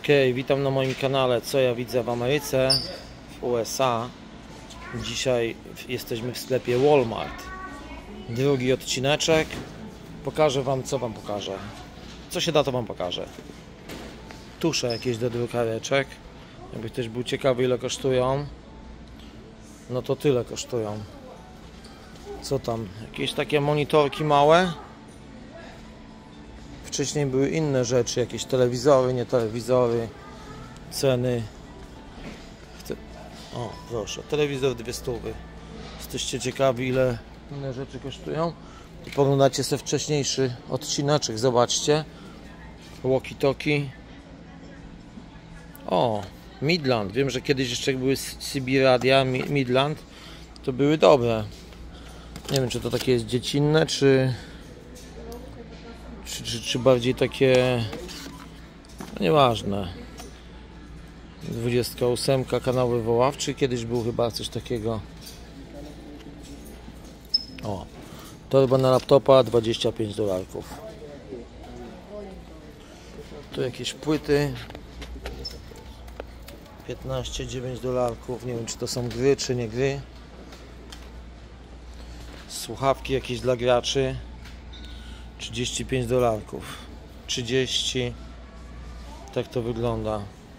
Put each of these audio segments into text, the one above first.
Okej, witam na moim kanale Co ja widzę w Ameryce, w USA. Dzisiaj jesteśmy w sklepie Walmart. Drugi odcineczek. Pokażę wam, co wam pokażę. Co się da, to wam pokażę. Tusze jakieś do drukareczek. Jakby ktoś był ciekawy, ile kosztują, no to tyle kosztują. Co tam? Jakieś takie monitorki małe. Wcześniej były inne rzeczy, jakieś telewizory, nie telewizory, ceny. O, proszę, telewizor 200. Jesteście ciekawi, ile inne rzeczy kosztują? To poglądacie sobie wcześniejszy odcineczek, zobaczcie. Walkie-talkie. O, Midland. Wiem, że kiedyś jeszcze były CB radia Midland. To były dobre. Nie wiem, czy to takie jest dziecinne, czy bardziej takie, no nieważne. 28 kanał wywoławczy, kiedyś był chyba coś takiego. O, torba na laptopa $25. Tu jakieś płyty $15-9. Nie wiem, czy to są gry, czy nie gry. Słuchawki jakieś dla graczy $35. 30. Tak to wygląda.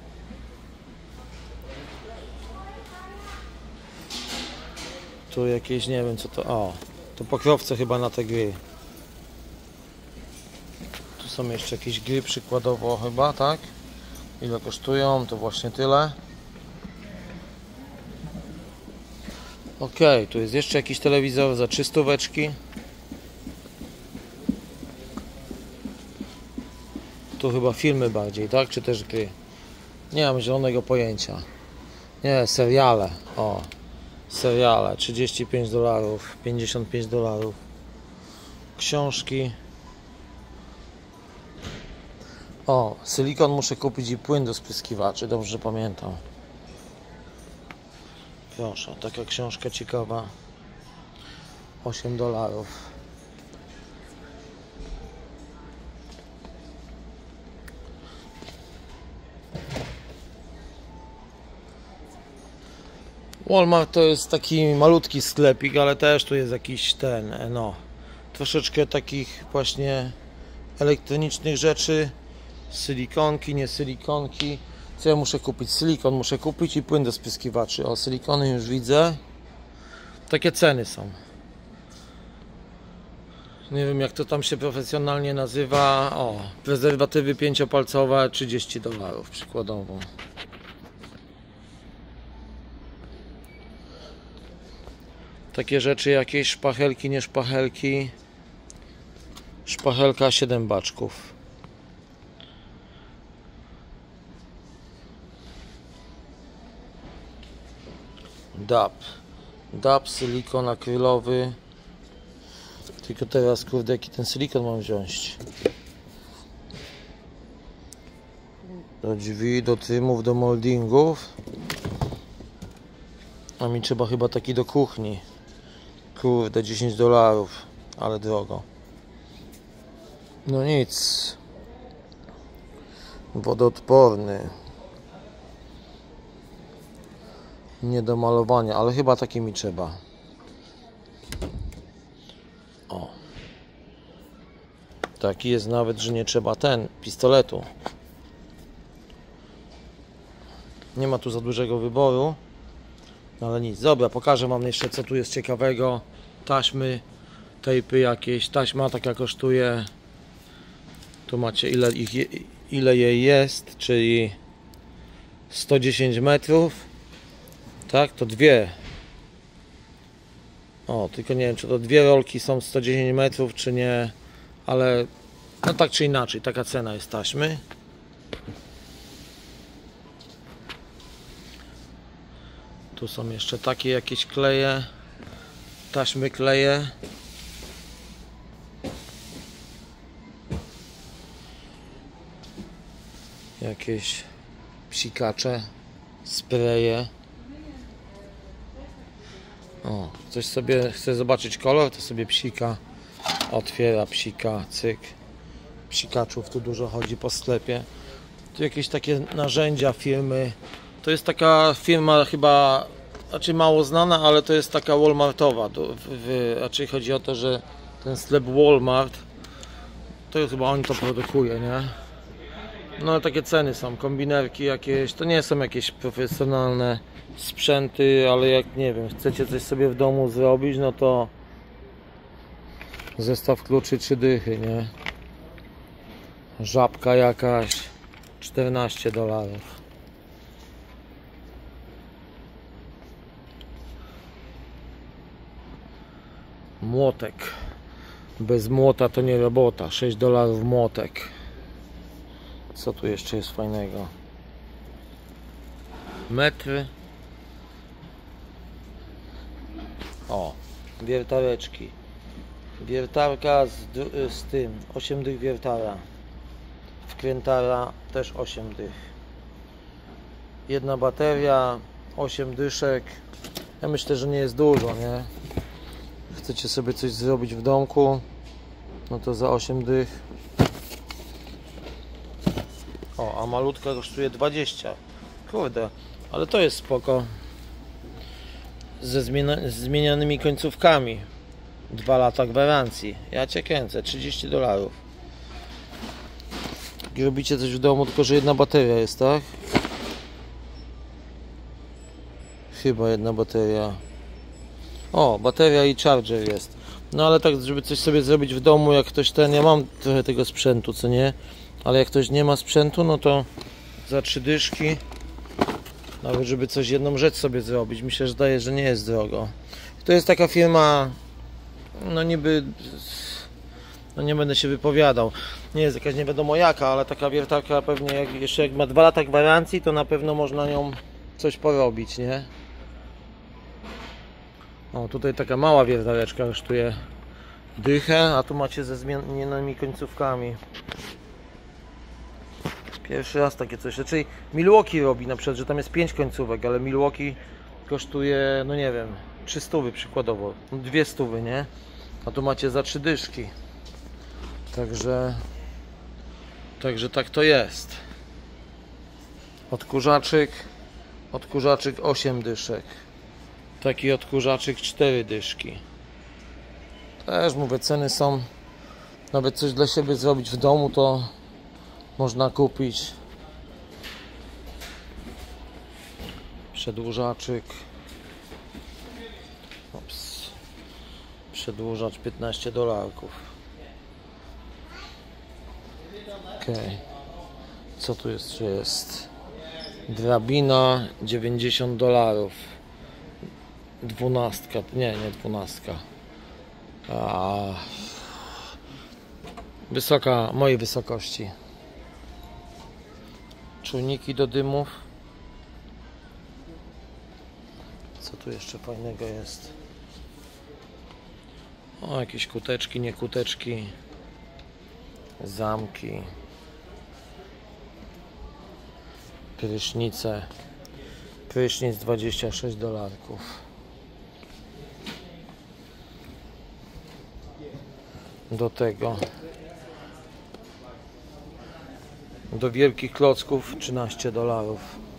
Tu jakieś, nie wiem co to. O, to pokrowce chyba na te gry. Tu są jeszcze jakieś gry przykładowo chyba, tak? Ile kosztują? To właśnie tyle. Ok, tu jest jeszcze jakiś telewizor za 300. Tu chyba filmy bardziej, tak? Czy też gry? Nie mam zielonego pojęcia. Nie, seriale. O, seriale. $35, $55. Książki. O, silikon muszę kupić i płyn do spryskiwaczy. Dobrze pamiętam. Proszę, taka książka ciekawa. $8. Walmart to jest taki malutki sklepik, ale też tu jest jakiś no, troszeczkę takich właśnie elektronicznych rzeczy. Silikonki, nie silikonki. Co ja muszę kupić? Silikon muszę kupić i płyn do spryskiwaczy. O, silikony już widzę. Takie ceny są. Nie wiem, jak to tam się profesjonalnie nazywa. O, prezerwatywy 5-palcowe $30 przykładowo. Takie rzeczy jakieś, szpachelki, nie szpachelki. Szpachelka 7 baczków. DAP, silikon akrylowy. Tylko teraz, kurde, jaki ten silikon mam wziąć? Do drzwi, do trymów, do moldingów. A mi trzeba chyba taki do kuchni. Kurde, $10, ale drogo. No nic. Wodoodporny. Nie do malowania, ale chyba taki mi trzeba. O. Taki jest nawet, że nie trzeba pistoletu. Nie ma tu za dużego wyboru. No ale nic. Dobra, pokażę wam jeszcze, co tu jest ciekawego. Taśmy, tejpy jakieś. Taśma taka kosztuje. Tu macie ile jej jest, czyli 110 metrów. Tak, to dwie. O, tylko nie wiem, czy to dwie rolki są 110 metrów, czy nie. Ale no tak czy inaczej, taka cena jest taśmy. Tu są jeszcze takie jakieś kleje. Taśmy kleje. Jakieś psikacze, spreje. O, ktoś sobie chce zobaczyć kolor, to sobie psika otwiera, psika, cyk. Psikaczów tu dużo chodzi po sklepie. Tu jakieś takie narzędzia firmy. To jest taka firma chyba, znaczy mało znana, ale to jest taka walmartowa. Raczej chodzi o to, że ten sklep Walmart, to chyba on to produkuje, nie? No ale takie ceny są, kombinerki jakieś, to nie są jakieś profesjonalne sprzęty, ale jak nie wiem, chcecie coś sobie w domu zrobić, no to zestaw kluczy 3 dychy, nie? Żabka jakaś $14. Młotek. Bez młota to nie robota. $6 młotek. Co tu jeszcze jest fajnego? Metry. O, wiertareczki. Wiertarka z tym 8 dych wiertara. Wkrętara też 8 dych. Jedna bateria, 8 dyszek. Ja myślę, że nie jest dużo, nie? Chcecie sobie coś zrobić w domku, no to za 8 dych. O, a malutka kosztuje 20. Kurde, ale to jest spoko. Ze zmienianymi końcówkami. 2 lata gwarancji. Ja cię kręcę, $30. I robicie coś w domu, tylko że jedna bateria jest, tak? Chyba jedna bateria. O, bateria i charger jest. No ale tak, żeby coś sobie zrobić w domu, jak ktoś ja mam trochę tego sprzętu, co nie? Ale jak ktoś nie ma sprzętu, no to za 3 dyszki, nawet żeby coś, jedną rzecz sobie zrobić, myślę, że daje, że nie jest drogo. To jest taka firma, no niby, no nie będę się wypowiadał, nie jest jakaś nie wiadomo jaka, ale taka wiertarka pewnie, jak ma 2 lata gwarancji, to na pewno można nią coś porobić, nie? O, tutaj taka mała wiertareczka kosztuje dychę, a tu macie ze zmienionymi końcówkami. Pierwszy raz takie coś, czyli Milwaukee robi na przykład, że tam jest 5 końcówek, ale Milwaukee kosztuje, no nie wiem, 300 przykładowo, 200, nie? A tu macie za 3 dyszki. Także tak to jest. Odkurzaczyk 8 dyszek. Taki odkurzaczyk 4 dyszki. Też mówię, ceny są, nawet coś dla siebie zrobić w domu, to można kupić. Przedłużaczyk. Ops. Przedłużacz $15. Okej. Co tu jeszcze jest? Drabina $90. 12, nie 12. Wysoka, mojej wysokości. Czujniki do dymów. Co tu jeszcze fajnego jest? O, jakieś kuteczki, nie kuteczki. Zamki. Prysznice. Prysznic $26. Do tego do wielkich klocków $13.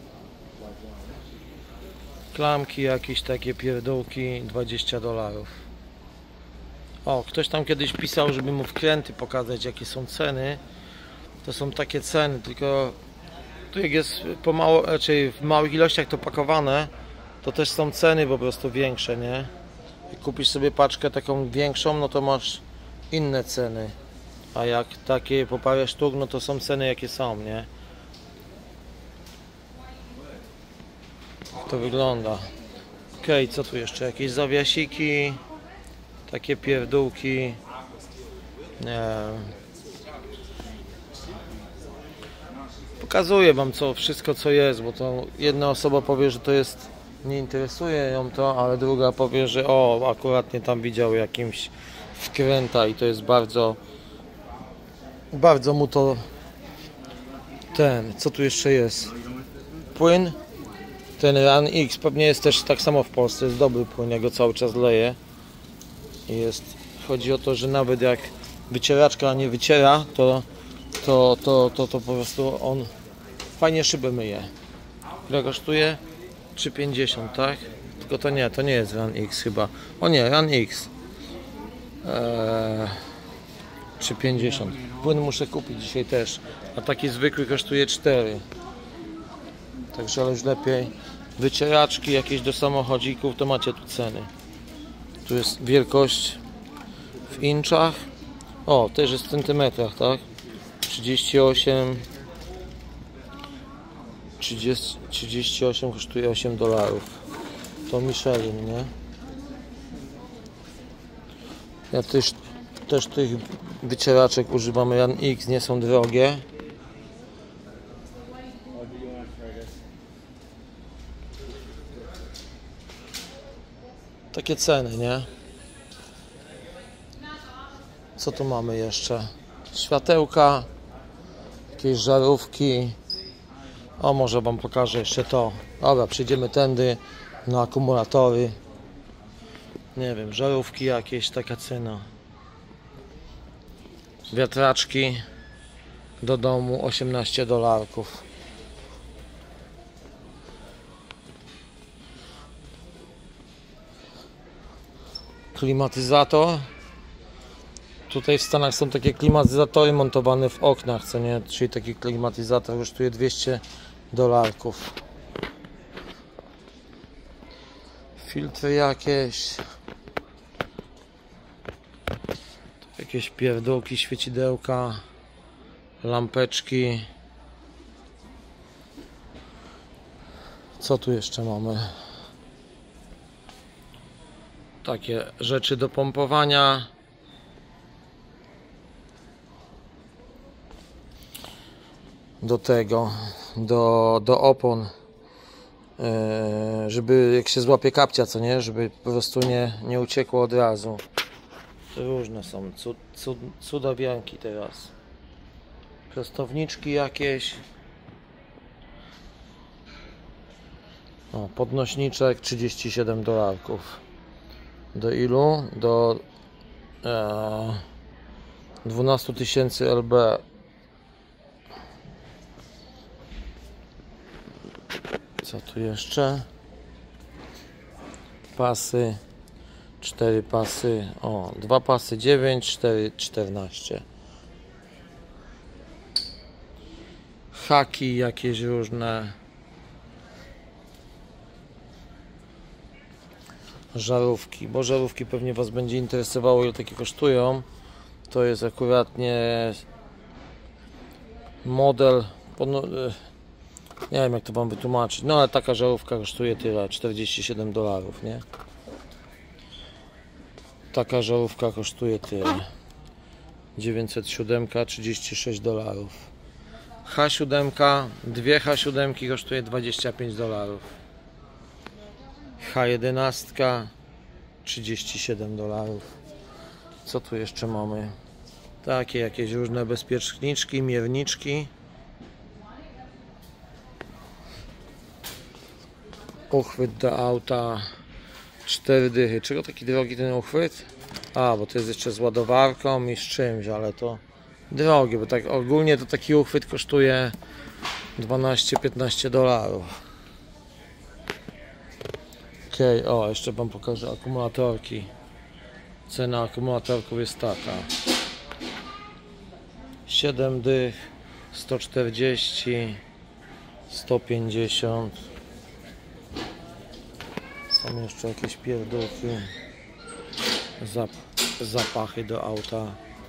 Klamki jakieś takie pierdółki $20. O, ktoś tam kiedyś pisał, żeby mu wkręty pokazać, jakie są ceny. To są takie ceny, tylko tu jak jest raczej w małych ilościach to pakowane, to też są ceny po prostu większe, nie? Jak kupisz sobie paczkę taką większą, no to masz inne ceny, a jak takie po parę sztuk, no to są ceny jakie są, nie? Jak to wygląda. Okej, co tu jeszcze? Jakieś zawiasiki, takie pierdółki, nie wiem. Pokazuję wam wszystko co jest, bo to jedna osoba powie, że to jest, nie interesuje ją to, ale druga powie, że o, akurat nie tam widział jakimś wkręta i to jest bardzo mu to co tu jeszcze jest? Płyn, ten Run X, pewnie jest też tak samo w Polsce, jest dobry płyn, ja go cały czas leję. Chodzi o to, że nawet jak wycieraczka nie wyciera, to po prostu on Fajnie szyby myje. Ile kosztuje? 3,50, tak? Tylko to nie jest Run X chyba. O nie, Run X. 3,50. Płyn muszę kupić dzisiaj też. A taki zwykły kosztuje 4. Także ale już lepiej. Wycieraczki jakieś do samochodzików, to macie tu ceny. Tu jest wielkość w inczach. O, też jest w centymetrach, tak? 38 kosztuje $8. To Michelin, nie? Ja też tych wycieraczek używam Run X, nie są drogie. Takie ceny, nie? Co tu mamy jeszcze? Światełka, jakieś żarówki. O, może wam pokażę jeszcze to. Dobra, przejdziemy tędy na akumulatory. Nie wiem, żarówki jakieś, taka cena. Wiatraczki do domu $18. Klimatyzator. Tutaj w Stanach są takie klimatyzatory montowane w oknach, co nie? Czyli taki klimatyzator kosztuje $200. Filtry jakieś. Jakieś pierdółki, świecidełka, lampeczki. Co tu jeszcze mamy? Takie rzeczy do pompowania. Do tego, do opon, żeby jak się złapie kapcia, co nie, żeby po prostu nie uciekło od razu. Różne są cudawianki teraz. Prostowniczki jakieś. O, podnośniczek $37. Do ilu? Do 12 000 LB. Co tu jeszcze? Pasy. 4 pasy. O, 2 pasy 9, 4 14. Haki jakieś różne. Żarówki, bo żarówki pewnie was będzie interesowało, ile takie kosztują. To jest akuratnie model, nie wiem jak to wam wytłumaczyć, no ale taka żarówka kosztuje tyle, $47, nie? Taka żarówka kosztuje tyle. 907, $36. H7, dwie H7 kosztuje $25. H11 $37. Co tu jeszcze mamy? Takie jakieś różne bezpieczniczki, mierniczki. Uchwyt do auta 4 dychy. Czego taki drogi ten uchwyt? A, bo to jest jeszcze z ładowarką i z czymś, ale to drogie, bo tak ogólnie to taki uchwyt kosztuje $12-15. Okej, o, jeszcze wam pokażę akumulatorki. Cena akumulatorków jest taka: 7 dych, 140, 150. Są jeszcze jakieś pierdółki, zapachy do auta.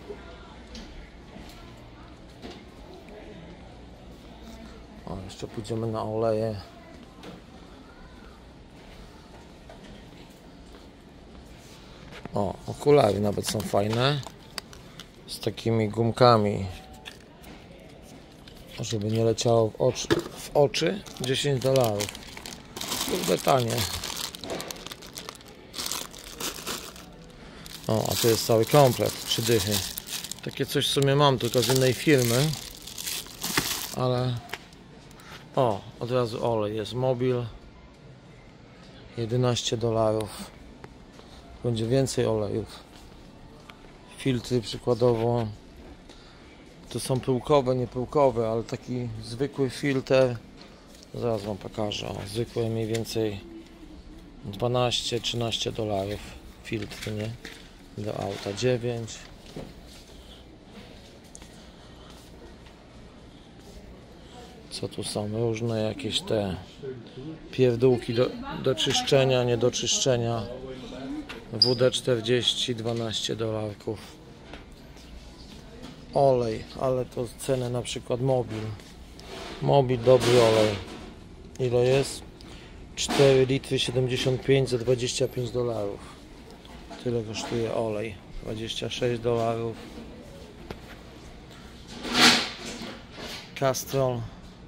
O, jeszcze pójdziemy na oleje. O, okulary nawet są fajne, z takimi gumkami, żeby nie leciało w oczy. $10. Kurde tanie. O, a to jest cały komplet, 3 dychy. Takie coś w sumie mam, tylko z innej firmy, ale o, od razu olej jest Mobil, $11. Będzie więcej olejów. Filtry przykładowo. to są pyłkowe, nie pyłkowe, ale taki zwykły filtr, zaraz wam pokażę, o, zwykły mniej więcej 12-13 dolarów filtr, nie? Do auta 9. Co tu są? Różne jakieś te pierdółki do czyszczenia, nie do czyszczenia. WD-40, 12 dolarków. Olej, ale to cenę na przykład mobil. Mobil, dobry olej. Ile jest? 4 litry 75 za 25 dolarów. Tyle kosztuje olej. 26 dolarów. Castrol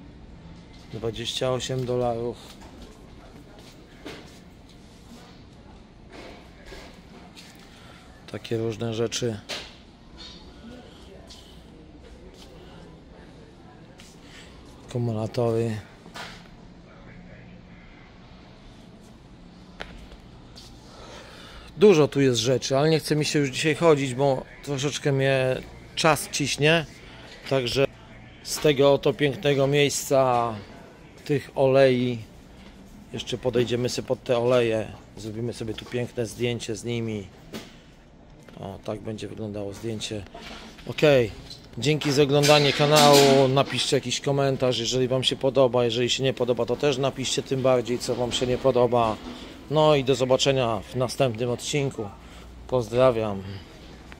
28 dolarów. Takie różne rzeczy. Akumulatory. Dużo tu jest rzeczy, ale nie chce mi się już dzisiaj chodzić, bo troszeczkę mnie czas ciśnie. Także z tego oto pięknego miejsca tych olei jeszcze podejdziemy sobie pod te oleje. Zrobimy sobie tu piękne zdjęcie z nimi. O, tak będzie wyglądało zdjęcie. Ok, dzięki za oglądanie kanału. Napiszcie jakiś komentarz, jeżeli wam się podoba. Jeżeli się nie podoba, to też napiszcie tym bardziej, co wam się nie podoba. No i do zobaczenia w następnym odcinku. Pozdrawiam.